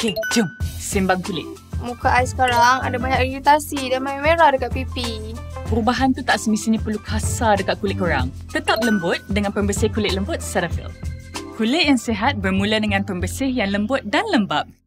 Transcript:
Okey, jom. Sembang kulit. Muka I sekarang ada banyak iritasi dan merah dekat pipi. Perubahan tu tak semestinya perlu kasar dekat kulit korang. Tetap lembut dengan pembersih kulit lembut Cetaphil. Kulit yang sihat bermula dengan pembersih yang lembut dan lembap.